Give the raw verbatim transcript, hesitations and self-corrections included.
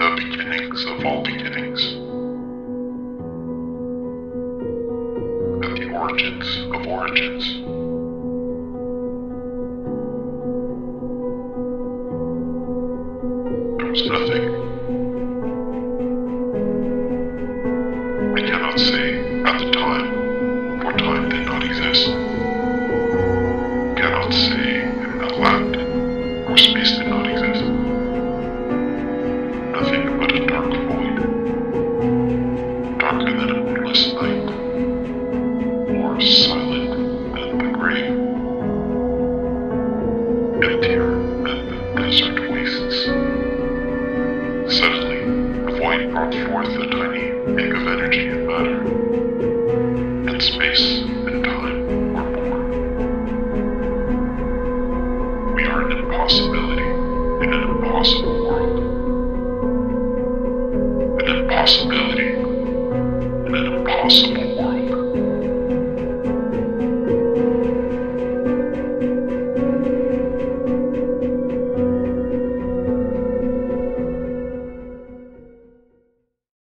the beginnings of all beginnings, at the origins of origins. There was nothing. I cannot say at the time, for time did not exist. Cannot say in that land, for space did not exist. Nothing but a dark void, darker than a moonless night, more silent than the grave, emptier than the desert wastes. Suddenly, the void brought forth a tiny egg of energy and matter, and space and time were born. We are an impossibility in an impossible world. An impossibility in an impossible